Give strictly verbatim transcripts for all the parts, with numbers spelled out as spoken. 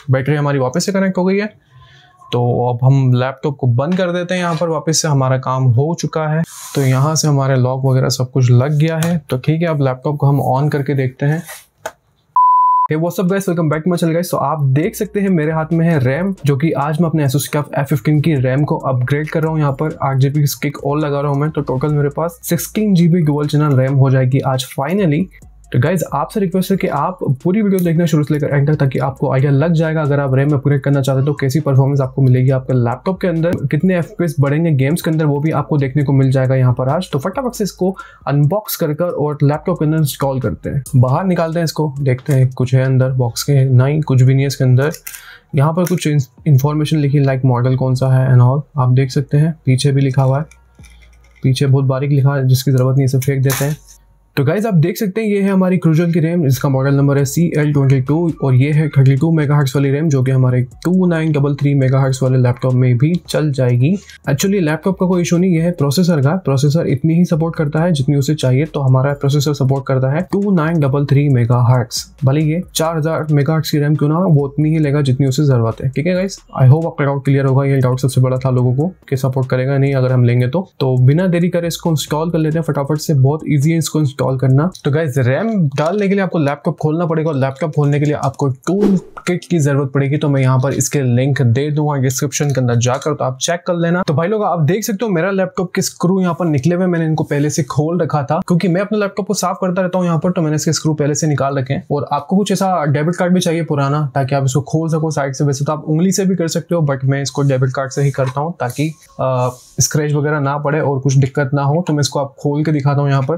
Battery हमारी वापस से कनेक्ट हो गई है। तो अब हम लैपटॉप को बंद कर देते हैं यहाँ पर, वापस से हमारा काम हो चुका है। तो यहाँ से हमारे लॉक वगैरह सब कुछ लग गया है। तो ठीक है, अब लैपटॉप को हम ऑन करके देखते हैं। Hey, what's up guys, welcome back to my channel guys. तो आप देख सकते हैं मेरे हाथ में है रैम, जो कि आज मैं अपने Asus टफ एफ फिफ्टीन की रैम को अपग्रेड कर रहा हूँ। यहाँ पर आठ जीबी की स्टिक और लगा रहा हूँ मैं, तो टोटल मेरे पास sixteen GB dual channel RAM हो जाएगी आज फाइनली। तो गाइज आपसे रिक्वेस्ट है कि आप पूरी वीडियो देखना शुरू से लेकर एंड तक, ताकि आपको आइडिया लग जाएगा अगर आप रैम अपग्रेड करना चाहते हैं तो कैसी परफॉर्मेंस आपको मिलेगी आपके लैपटॉप के अंदर, कितने एफपीएस बढ़ेंगे गेम्स के अंदर, वो भी आपको देखने को मिल जाएगा यहाँ पर आज। तो फटाफट से इसको अनबॉक्स कर कर और लैपटॉप के अंदर इंस्टॉल करते हैं। बाहर निकालते हैं इसको, देखते हैं कुछ है अंदर बॉक्स के। नहीं, कुछ भी नहीं है इसके अंदर। यहाँ पर कुछ इन्फॉर्मेशन लिखी, लाइक मॉडल कौन सा है एंड ऑल, आप देख सकते हैं। पीछे भी लिखा हुआ है, पीछे बहुत बारीक लिखा है, जिसकी जरूरत नहीं है, इसे फेंक देते हैं। तो गाइज आप देख सकते हैं ये है हमारी क्रूजल की रैम, इसका मॉडल नंबर है सी एल ट्वेंटी टू और ये है थर्टी टू मेगाहर्ट्ज वाली रैम, जो कि हमारे two nine three three megahertz वाले लैपटॉप में भी चल जाएगी। एक्चुअली लैपटॉप का कोई इशू नहीं, ये है प्रोसेसर का। प्रोसेसर इतनी ही सपोर्ट करता है जितनी उसे चाहिए, तो हमारा प्रोसेसर सपोर्ट करता है two nine three three megahertz. भले ये चार हजार मेगाहर्ट्ज की रैम क्यों ना हो, वो उतनी ही लेगा जितनी उसे जरूरत है। ठीक है गाइज, आई होप आपका डाउट क्लियर होगा। ये डाउट सबसे बड़ा था लोगों को कि सपोर्ट करेगा नहीं अगर हम लेंगे तो। तो बिना देरी करे इसको इंस्टॉल कर लेते हैं फटाफट से, बहुत ईजी है इसको इंस्टॉल करना। तो गाइज रैम डालने के लिए आपको लैपटॉप खोलना पड़ेगा और लैपटॉप खोलने के लिए आपको टूल किट की जरूरत पड़ेगी। तो मैं यहाँ पर इसके लिंक दे दूंगा डिस्क्रिप्शन के अंदर जाकर, तो आप चेक कर लेना। तो भाई लोग आप देख सकते हो मेरा लैपटॉप के स्क्रू यहाँ पर निकले हुए, मैंने इनको पहले से खोल रखा था क्योंकि मैं अपने लैपटॉप को साफ करता रहता हूँ यहाँ पर, तो मैंने इसके स्क्रू पहले से निकाल रखे हैं। और आपको कुछ ऐसा डेबिट कार्ड भी चाहिए पुराना, ताकि आप इसको खोल सको साइड से। वैसे तो आप उंगली से भी कर सकते हो, बट मैं इसको डेबिट कार्ड से ही करता हूँ ताकि स्क्रैच वगैरह ना पड़े और कुछ दिक्कत ना हो। तो मैं इसको आप खोल के दिखाता हूँ यहाँ पर,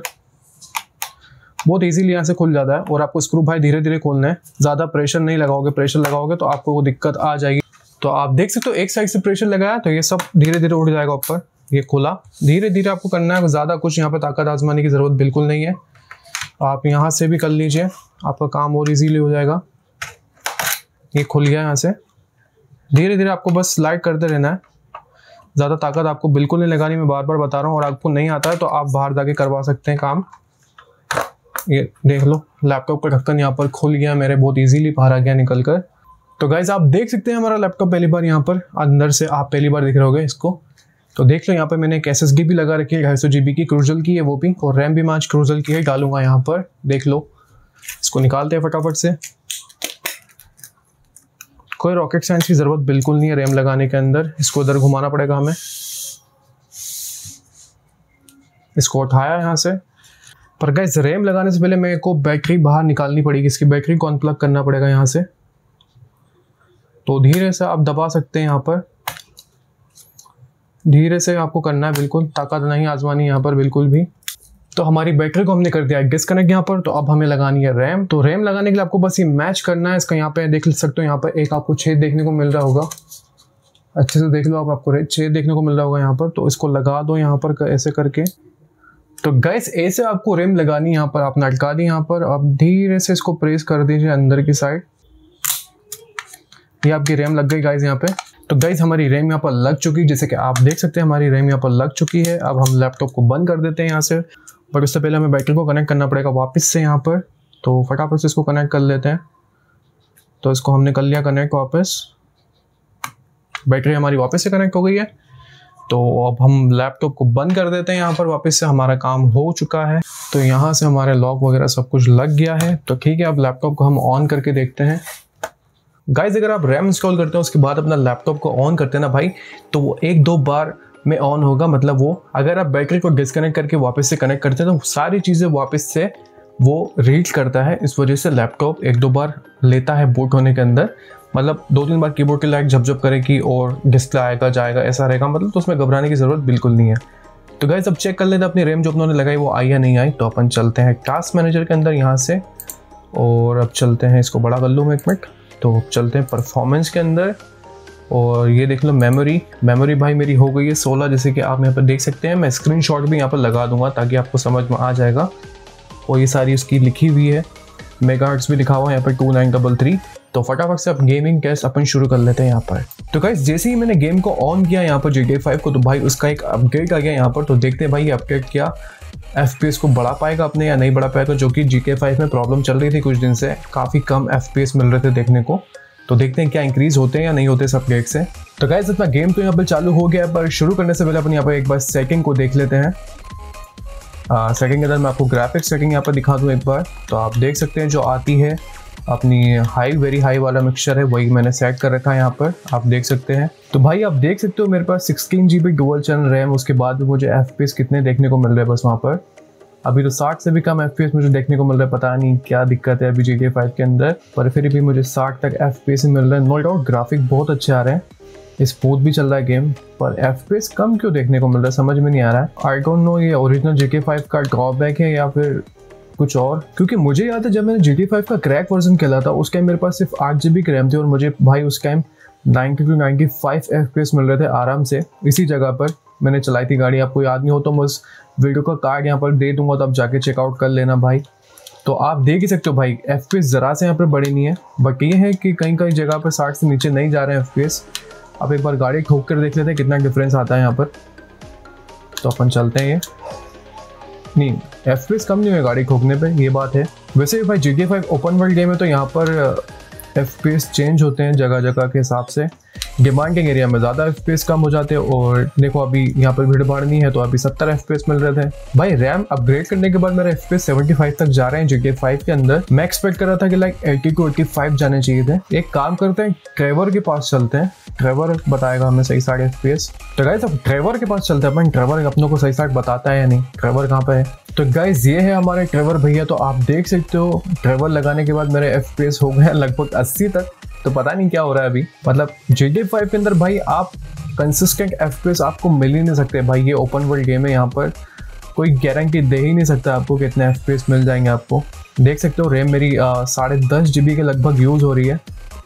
बहुत इजीली यहाँ से खुल जाता है। और आपको स्क्रू भाई धीरे धीरे खोलना है, ज्यादा प्रेशर नहीं लगाओगे, प्रेशर लगाओगे तो आपको वो दिक्कत आ जाएगी। तो आप देख सकते हो एक साइड से प्रेशर लगाया तो ये सब धीरे धीरे उठ जाएगा ऊपर। ये खुला, धीरे धीरे आपको करना है, ज्यादा कुछ यहाँ पे ताकत आजमाने की जरूरत बिल्कुल नहीं है। आप यहाँ से भी कर लीजिए, आपका काम और इजीली हो जाएगा। ये खुल गया यहाँ से, धीरे धीरे आपको बस स्लाइड करते रहना है, ज्यादा ताकत आपको बिल्कुल नहीं लगानी, मैं बार बार बता रहा हूँ। और आपको नहीं आता है तो आप बाहर जाके करवा सकते हैं काम। ये देख लो लैपटॉप का ढक्कन यहाँ पर खुल गया मेरे, बहुत इजीली बाहर आ गया निकल कर। तो गाइज आप देख सकते हैं हमारा लैपटॉप पहली बार यहाँ पर अंदर से आप पहली बार देख रहे होगे इसको। तो देख लो यहाँ पर मैंने एक एस एस डी भी लगा रखी है, ढाई सौ जीबी की क्रूजल की है वो भी, और रैम भी मैं आज क्रूजल की है डालूंगा यहाँ पर। देख लो, इसको निकालते हैं फटाफट से। कोई रॉकेट साइंस की जरूरत बिल्कुल नहीं है रैम लगाने के अंदर। इसको इधर घुमाना पड़ेगा हमें, इसको उठाया यहाँ से। पर गाइस रैम लगाने से पहले मेरे को बैटरी बाहर निकालनी पड़ेगी, इसकी बैटरी को अनप्लग करना पड़ेगा यहाँ से। तो धीरे से आप दबा सकते हैं यहाँ पर, धीरे से आपको करना है, बिल्कुल ताकत नहीं आजमानी यहाँ पर बिल्कुल भी। तो हमारी बैटरी को हमने कर दिया डिस्कनेक्ट यहाँ पर। तो अब हमें लगानी है रैम। तो रैम लगाने के लिए आपको बस ये मैच करना है इसका। यहाँ पे देख सकते हो, यहाँ पर एक आपको छेद देखने को मिल रहा होगा, अच्छे से देख लो आप, आपको छेद देखने को मिल रहा होगा यहाँ पर। तो इसको लगा दो यहाँ पर ऐसे करके। तो गाइस ऐसे आपको रैम लगानी है यहाँ पर, आपने अटका दी यहाँ पर। अब धीरे से इसको प्रेस कर दीजिए अंदर की साइड, ये आपकी रैम लग गई गाइस यहाँ पे। तो गाइस हमारी रैम यहाँ पर लग चुकी है, जैसे कि आप देख सकते हैं हमारी रैम यहाँ पर लग चुकी है। अब हम लैपटॉप को बंद कर देते हैं यहाँ से, बट उससे पहले हमें बैटरी को कनेक्ट करना पड़ेगा वापस से यहाँ पर। तो फटाफट से इसको कनेक्ट कर लेते हैं। तो इसको हमने कर लिया कनेक्ट वापस, बैटरी हमारी वापस से कनेक्ट हो गई है। तो अब हम लैपटॉप को बंद कर देते हैं यहाँ पर, वापस से हमारा काम हो चुका है। तो यहाँ से हमारे लॉक वगैरह सब कुछ लग गया है। तो ठीक है, अब लैपटॉप को हम ऑन करके देखते हैं। गाइज अगर आप रैम इंस्टॉल करते हैं उसके बाद अपना लैपटॉप को ऑन करते हैं ना भाई, तो वो एक दो बार में ऑन होगा। मतलब वो अगर आप बैटरी को डिस्कनेक्ट करके वापस से कनेक्ट करते हैं तो सारी चीज़ें वापस से वो रीड करता है। इस वजह से लैपटॉप एक दो बार लेता है बूट होने के अंदर, मतलब दो तीन बार कीबोर्ड की लाइट झपझप करेगी और डिस्प्ले आएगा जाएगा ऐसा रहेगा, मतलब तो उसमें घबराने की जरूरत बिल्कुल नहीं है। तो गाइस अब चेक कर लेते हैं अपनी रैम जो अपनों ने लगाई वो आई या नहीं आई। तो अपन चलते हैं टास्क मैनेजर के अंदर यहाँ से, और अब चलते हैं, इसको बड़ा कर लूँ मैं एक मिनट। तो चलते हैं परफॉर्मेंस के अंदर, और ये देख लो मेमोरी मेमोरी भाई मेरी हो गई है सोलह, जैसे कि आप यहाँ पर देख सकते हैं। मैं स्क्रीनशॉट भी यहाँ पर लगा दूंगा ताकि आपको समझ में आ जाएगा। और ये सारी उसकी लिखी हुई है, मेगाहर्ट्ज भी लिखा हुआ है यहाँ पर टू नाइन थ्री थ्री। तो फटाफट से अब गेमिंग टेस्ट अपन शुरू कर लेते हैं यहाँ पर। तो गाइस जैसे ही मैंने गेम को ऑन किया यहाँ पर जी टी ए फाइव को, तो भाई उसका एक अपडेट आ गया यहाँ पर। तो देखते हैं भाई ये अपडेट क्या एफ पी एस को बढ़ा पाएगा अपने या नहीं बढ़ा पाएगा, जो कि जी टी ए फाइव में प्रॉब्लम चल रही थी कुछ दिन से, काफ़ी कम एफ पी एस मिल रहे थे देखने को। तो देखते हैं क्या इंक्रीज होते हैं या नहीं होते इस अपडेट से। तो गाइस अपना गेम तो यहाँ पर चालू हो गया, पर शुरू करने से पहले अपन यहाँ पर एक बार सेटिंग को देख लेते हैं। सेटिंग के अंदर मैं आपको ग्राफिक्स सेटिंग यहाँ पर दिखा दूँ एक बार, तो आप देख सकते हैं जो आती है अपनी हाई वेरी हाई वाला मिक्सचर है वही मैंने सेट कर रखा है यहाँ पर, आप देख सकते हैं। तो भाई आप देख सकते हो मेरे पास sixteen G B dual channel RAM, उसके बाद भी मुझे एफ पी एस कितने देखने को मिल रहे हैं बस वहाँ पर। अभी तो साठ से भी कम एफ पी एस मुझे देखने को मिल रहा है, पता नहीं क्या दिक्कत है अभी जी टी ए फाइव के अंदर, पर फिर भी मुझे साठ तक एफ पी एस ही मिल रहा है। नो डाउट ग्राफिक बहुत अच्छे आ रहे हैं, स्मूथ भी चल रहा है गेम, पर एफ पी एस कम क्यों देखने को मिल रहा है समझ में नहीं आ रहा है। आई डोंट नो ये original G T A five का ड्रॉबैक है या फिर कुछ और, क्योंकि मुझे याद है जब मैंने जी टी ए फाइव का क्रैक वर्जन खेला था उस टाइम मेरे पास सिर्फ आठ जी बी की रैम थी और मुझे भाई उस time ninety two ninety five F P S मिल रहे थे आराम से। इसी जगह पर मैंने चलाई थी गाड़ी, आपको याद नहीं हो तो मैं उस वीडियो का कार्ड यहाँ पर दे दूंगा, तो आप जाके चेकआउट कर लेना भाई। तो आप देख ही सकते हो भाई एफ पी एस ज़रा से यहाँ पर बड़ी नहीं है, बट ये है कि कहीं कहीं जगह पर साठ से नीचे नहीं जा रहे हैं एफ पी एस। अब एक बार गाड़ी ठोक कर देख लेते हैं कितना डिफरेंस आता है यहाँ पर। तो अपन चलते हैं, ये नहीं एफ पी एस कम नहीं हुए गाड़ी ठोकने पे, ये बात है। वैसे भाई G T A five open world game है तो यहाँ पर एफ पी एस चेंज होते हैं जगह जगह के हिसाब से। डिमांडिंग एरिया में ज़्यादा एफ पी एस कम हो जाते हैं, और देखो अभी यहाँ पर भीड़ भाड़ नहीं है तो अभी सत्तर एफ पी एस मिल रहे थे। भाई रैम अपग्रेड करने के बाद मेरे F P S seventy five तक जा रहे हैं जी टी ए फाइव के अंदर। मैं एक्सपेक्ट कर रहा था कि like eighty two eighty five जाने चाहिए थे। एक काम करते हैं ट्रेवर के पास चलते हैं, ट्रेवर बताएगा हमें सही साठ एफ पी एस। तो गाइस अब ट्रेवर के पास चलते हैं अपन, ट्रेवर अपनों को सही साठ बताता है या नहीं, ट्रेवर कहाँ पे है। तो गाइस ये है हमारे ट्रेवर भैया, तो आप देख सकते हो ट्रेवर लगाने के बाद मेरे एफ पी एस हो गए लगभग अस्सी तक। तो पता नहीं क्या हो रहा है अभी, मतलब जी टी ए फाइव के अंदर भाई आप कंसिस्टेंट एफ पी एस आपको मिल ही नहीं सकते भाई, ये ओपन वर्ल्ड गेम है, यहाँ पर कोई गारंटी दे ही नहीं सकता आपको कितने एफ पी एस मिल जाएंगे आपको। देख सकते हो रैम मेरी साढ़े दस जी बी के लगभग यूज हो रही है।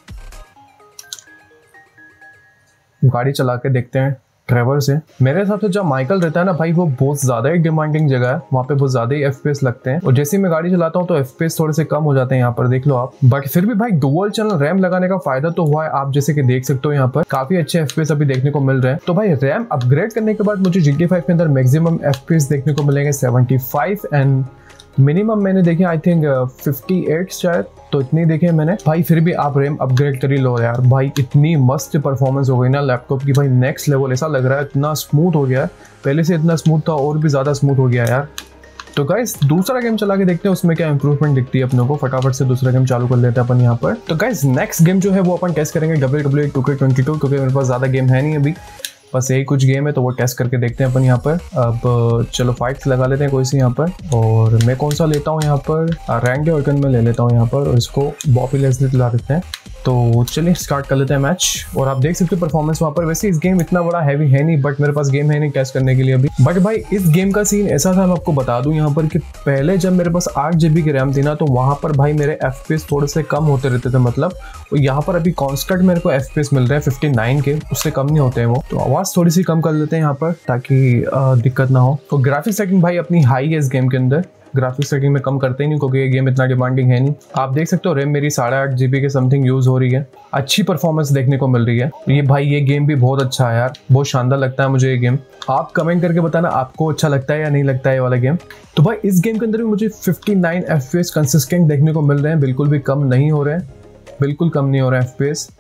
गाड़ी चला के देखते हैं ट्रेवर से। मेरे हिसाब से जब माइकल रहता है ना भाई वो बहुत ज्यादा ही डिमांडिंग जगह है, वहाँ पे बहुत ज्यादा ही एफ पी एस लगते हैं, और जैसे ही मैं गाड़ी चलाता हूँ तो एफ पी एस थोड़े से कम हो जाते हैं यहाँ पर, देख लो आप। बट फिर भी भाई डुअल चैनल रैम लगाने का फायदा तो हुआ है, आप जैसे कि देख सकते हो यहाँ पर काफी अच्छे एफ पी एस अभी देखने को मिल रहे हैं। तो भाई रैम अपग्रेड करने के बाद मुझे जी टी ए फाइव के अंदर मैक्सिमम एफ पी एस देखने को मिलेंगे सेवेंटी फाइव, एंड मिनिमम मैंने देखे आई थिंक फिफ्टी एट शायद, तो इतनी देखे मैंने। भाई फिर भी आप रैम अपग्रेड कर ही लो यार भाई, इतनी मस्त परफॉर्मेंस हो गई ना लैपटॉप की भाई, नेक्स्ट लेवल। ऐसा लग रहा है इतना स्मूथ हो गया है, पहले से इतना स्मूथ था और भी ज़्यादा स्मूथ हो गया यार। तो गाइस दूसरा गेम चला के देखते हैं उसमें क्या इंप्रूवमेंट दिखती है अपनों को। फटाफट से दूसरा गेम चालू कर लेते हैं अपन यहाँ पर। तो गाइस नेक्स्ट गेम जो है वो अपन टेस्ट करेंगे W W E two K twenty two, क्योंकि मेरे पास ज़्यादा गेम है नहीं अभी, बस यही कुछ गेम है तो वो टेस्ट करके देखते हैं अपन यहाँ पर। अब चलो फाइट्स लगा लेते हैं कोई सी यहाँ पर, और मैं कौन सा लेता हूँ यहाँ पर, रैंडे ऑर्गन में ले लेता हूँ यहाँ पर, और इसको बॉबी लेस्ली दिला देते हैं। तो चलिए स्टार्ट कर लेते हैं मैच, और आप देख सकते हो परफॉर्मेंस वहाँ पर। वैसे इस गेम इतना बड़ा हैवी है नहीं, बट मेरे पास गेम है नहीं टेस्ट करने के लिए अभी। बट भाई इस गेम का सीन ऐसा था, मैं आपको बता दूं यहाँ पर कि पहले जब मेरे पास आठ जीबी की रैम थी ना, तो वहाँ पर भाई मेरे एफ पी एस थोड़े से कम होते रहते थे, मतलब यहाँ पर अभी कॉन्स्टेंट मेरे को एफ पी एस मिल रहे हैं फिफ्टी नाइन के, उससे कम नहीं होते हैं वो। तो आवाज़ थोड़ी सी कम कर लेते हैं यहाँ पर ताकि दिक्कत ना हो। तो ग्राफिक्स सेटिंग भाई अपनी हाई है इस गेम के अंदर, ग्राफिक्स सेटिंग में कम करते ही नहीं क्योंकि ये गेम इतना डिमांडिंग है नहीं। आप देख सकते हो रैम मेरी साढ़े आठ जीबी के समथिंग यूज हो रही है, अच्छी परफॉर्मेंस देखने को मिल रही है। ये भाई ये गेम भी बहुत अच्छा है यार, बहुत शानदार लगता है मुझे ये गेम। आप कमेंट करके बताना आपको अच्छा लगता है या नहीं लगता है ये वाला गेम। तो भाई इस गेम के अंदर भी मुझे fifty nine F P S consistent देखने को मिल रहे हैं, बिल्कुल भी कम नहीं हो रहे हैं, बिल्कुल कम नहीं हो रहे हैं एफ पी एस,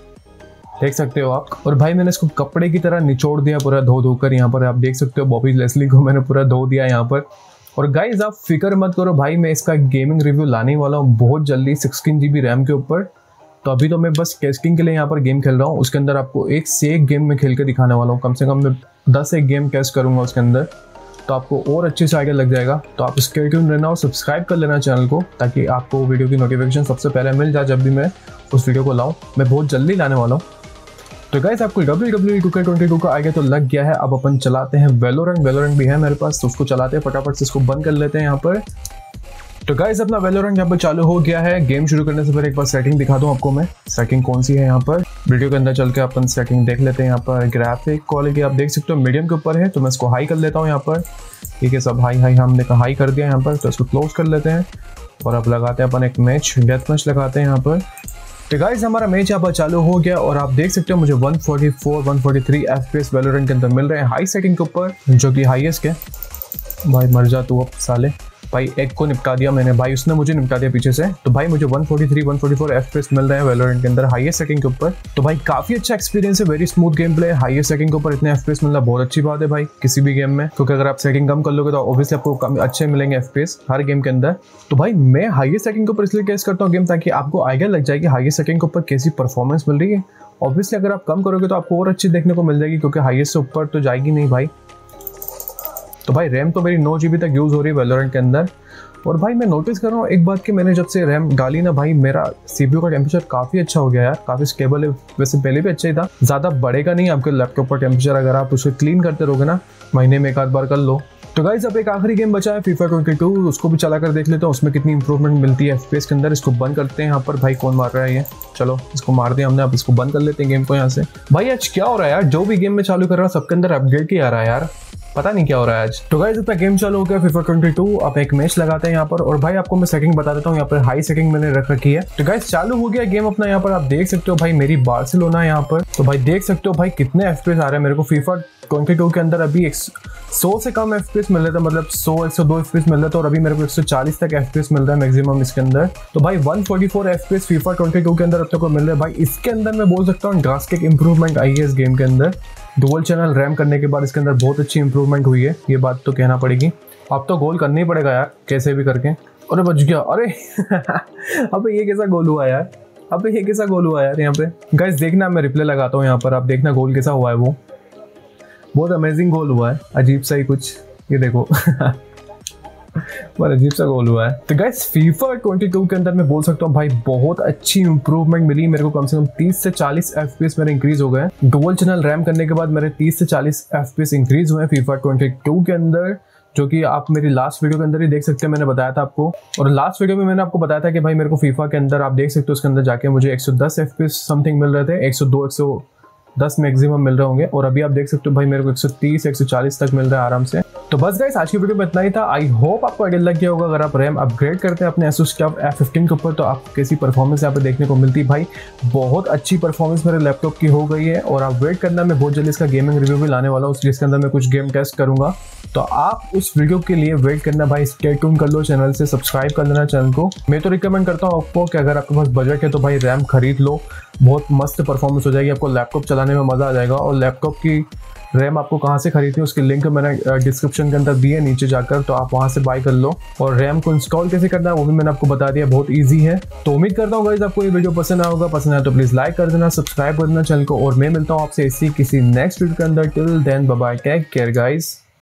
देख सकते हो आप। और भाई मैंने इसको कपड़े की तरह निचोड़ दिया पूरा धो धोकर, यहाँ पर आप देख सकते हो बॉबी लेस्ली को मैंने पूरा धो दिया यहाँ पर। और गाइज आप फिक्र मत करो भाई, मैं इसका गेमिंग रिव्यू लाने वाला हूँ बहुत जल्दी सिक्सटीन जीबी रैम के ऊपर। तो अभी तो मैं बस टेस्टिंग के लिए यहाँ पर गेम खेल रहा हूँ, उसके अंदर आपको एक से एक गेम में खेल के दिखाने वाला हूँ, कम से कम मैं दस एक गेम टेस्ट करूँगा उसके अंदर, तो आपको और अच्छे से आइडिया लग जाएगा। तो आप स्टे ट्यून रहना और सब्सक्राइब कर लेना चैनल को, ताकि आपको वीडियो की नोटिफिकेशन सबसे पहले मिल जाए जब भी मैं उस वीडियो को लाऊँ। मैं बहुत जल्दी लाने वाला हूँ। तो गाइस आपको W W E two K twenty two का आगे तो लग गया है, अब अपन चलाते हैं वैलोरेंट। वैलोरेंट भी है मेरे पास, तो उसको चलाते हैं, फटाफट से इसको बंद कर लेते हैं यहाँ पर। तो गाइस अपना वैलोरेंट यहाँ पर चालू हो गया है। गेम शुरू करने से पहले एक बार सेटिंग दिखा दूँ आपको मैं, सेटिंग कौन सी है यहाँ पर। वीडियो के अंदर चल के अपन सेटिंग देख लेते हैं। यहाँ पर ग्राफिक क्वालिटी आप देख सकते हो मीडियम के ऊपर है, तो मैं इसको हाई कर लेता हूँ यहाँ पर। ठीक है, सब हाई हाई हमने कहा हाई कर दिया यहाँ पर, तो इसको क्लोज कर लेते हैं। और अब लगाते हैं अपन एक मैच, डेथ मैच लगाते हैं यहाँ पर। तो गाइस हमारा मैच यहाँ पर चालू हो गया, और आप देख सकते हो मुझे one forty four one forty three FPS Valorant के अंदर मिल रहे हैं हाई सेटिंग के ऊपर, जो कि हाईएस्ट है। भाई मर जा तू अब साले। भाई एक को निपटा दिया मैंने, भाई उसने मुझे निपटा दिया पीछे से। तो भाई मुझे one forty three one forty four FPS मिल रहे हैं वैलोरेंट के अंदर हाईएस्ट सेटिंग के ऊपर। तो भाई काफी अच्छा एक्सपीरियंस है, very smooth gameplay, highest setting के ऊपर इतने एफपीएस मिलना बहुत अच्छी बात है भाई किसी भी गेम में, क्योंकि अगर आप सेटिंग कम कर लोगे तो ऑब्वियसली आपको कम अच्छे मिलेंगे एफपीएस हर गेम के अंदर। तो भाई मैं हाईएस्ट सेटिंग के ऊपर इसलिए टेस्ट करता हूँ गेम, ताकि आपको आइडिया लग जाए कि हाईएस्ट सेटिंग के ऊपर कैसी परफॉर्मेंस मिल रही है। ऑब्वियसली अगर आप कम करोगे तो आपको और अच्छी देखने को मिल जाएगी, क्योंकि हाईएस्ट से ऊपर तो जाएगी नहीं भाई। तो भाई रैम तो मेरी नौ जीबी तक यूज़ हो रही है वैलोरेंट के अंदर। और भाई मैं नोटिस कर रहा हूँ एक बात कि मैंने जब से रैम डाली ना भाई, मेरा सीपीयू का टेम्परेचर काफ़ी अच्छा हो गया यार, काफ़ी स्टेबल है। वैसे पहले भी अच्छा ही था, ज़्यादा बढ़ेगा नहीं आपके लैपटॉप का टेम्परेचर अगर आप उसे क्लीन करते रहोगे ना, महीने में एक आध बार कर लो। तो गाइस अब एक आखिरी गेम बचा है फीफा ट्वेंटी टू, उसको भी चला कर देख लेते हैं उसमें कितनी इंप्रूवमेंट मिलती है एफपीएस के अंदर। इसको बंद करते हैं यहाँ पर। भाई कौन मार रहा है ये, चलो इसको मार दिया हमने, अब इसको बंद कर लेते हैं गेम को यहाँ से। भाई आज क्या हो रहा है यार, जो भी गेम में चालू कर रहा है सबके अंदर अपडेट ही आ रहा है यार, पता नहीं क्या हो रहा है आज। तो गाइस अपना गेम चालू हो गया फीफा ट्वेंटी टू। अब एक मैच लगाते हैं यहाँ पर, और भाई आपको मैं सेटिंग बता देता हूँ, यहाँ पर हाई सेटिंग मैंने रख रखी है। तो गाइस चालू हो गया गेम अपना, यहाँ पर आप देख सकते हो भाई मेरी बार्सिलोना यहाँ पर। तो भाई देख सकते हो भाई कितने एफपीएस आ रहे हैं मेरे को फीफा ट्वेंटी टू के अंदर। अभी सौ से कम एफपीएस मिल रहे थे, मतलब सौ एक सौ दो एफपीएस मिल रहे थे, और अभी मेरे को एक सौ चालीस तक एफपीएस मिल रहा है मैक्सिमम इसके अंदर। तो भाई one forty four FPS FIFA twenty two के अंदर अब तक को मिल रहा है भाई। इसके अंदर मैं बोल सकता हूँ ड्रास्टिक इंप्रूवमेंट आई है इस गेम के अंदर। डुअल चैनल रैम करने के बाद इसके अंदर बहुत अच्छी इंप्रूवमेंट हुई है, ये बात तो कहना पड़ेगी। अब तो गोल करना ही पड़ेगा यार कैसे भी करके। अरे बच गया, अरे अबे ये कैसा गोल हुआ यार, अबे ये कैसा गोल हुआ यार। यहाँ पे गाइस देखना, मैं रिप्ले लगाता हूँ यहाँ पर, आप देखना गोल कैसा हुआ है। वो बहुत अमेजिंग गोल हुआ है, अजीब सा ही कुछ, ये देखो बहुत अजीब सा गोल हुआ है। तो गाइस फीफा ट्वेंटी टू के अंदर मैं बोल सकता हूँ भाई बहुत अच्छी इंप्रूवमेंट मिली मेरे को, कम से कम तीस से चालीस एफपीएस मेरे इंक्रीज हो गए। डुअल चैनल रैम करने के बाद मेरे तीस से चालीस एफपीएस इंक्रीज हुए फीफा ट्वेंटी टू के अंदर, जो कि आप मेरी लास्ट वीडियो के अंदर ही देख सकते हैं, मैंने बताया था आपको। और लास्ट वीडियो में मैंने आपको बताया था कि भाई मेरे को फीफा के अंदर आप देख सकते हो उसके अंदर जाके मुझे एक सौ दस एफपीएस समथिंग मिल रहे थे, एक सौ दो एक सौ दस मैक्सिमम मिल रहे होंगे, और अभी आप देख सकते हो भाई मेरे को एक सौ तीस एक सौ चालीस तक मिल रहा है आराम से। तो बस गाइस आज की वीडियो में इतना ही था। आई होप आपको आइडिया लग गया होगा। अगर आप रैम अपग्रेड करते हैं अपने Asus टफ एफ फिफ्टीन के ऊपर तो आपको कैसी परफॉर्मेंस यहाँ पे देखने को मिलती है। भाई बहुत अच्छी परफॉर्मेंस मेरे लैपटॉप की हो गई है, और आप वेट करना, मैं बहुत जल्दी इसका गेमिंग रिव्यू भी लाने वाला हूँ जिसके अंदर मैं कुछ गेम टेस्ट करूंगा। तो आप उस वीडियो के लिए वेट करना भाई, स्टे ट्यून कर लो, चैनल से सब्सक्राइब कर लेना चैनल को। मैं तो रिकमेंड करता हूँ आपको कि अगर आपके पास बजट है तो भाई रैम खरीद लो, बहुत मस्त परफॉर्मेंस हो जाएगी, आपको लैपटॉप चलाने में मजा आ जाएगा। और लैपटॉप की रैम आपको कहाँ से खरीदनी है उसकी लिंक मैंने डिस्क्रिप्शन के अंदर दी है नीचे जाकर, तो आप वहाँ से बाय कर लो। और रैम को इंस्टॉल कैसे करना है वो भी मैंने आपको बता दिया, बहुत इजी है। तो उम्मीद करता हूँ गाइस आपको ये वीडियो पसंद आया होगा। पसंद आया तो प्लीज लाइक कर देना, सब्सक्राइब कर देना चैनल को, और मैं मिलता हूँ आपसे इसी किसी नेक्स्ट वीडियो के अंदर। Till then bye bye, take care guys.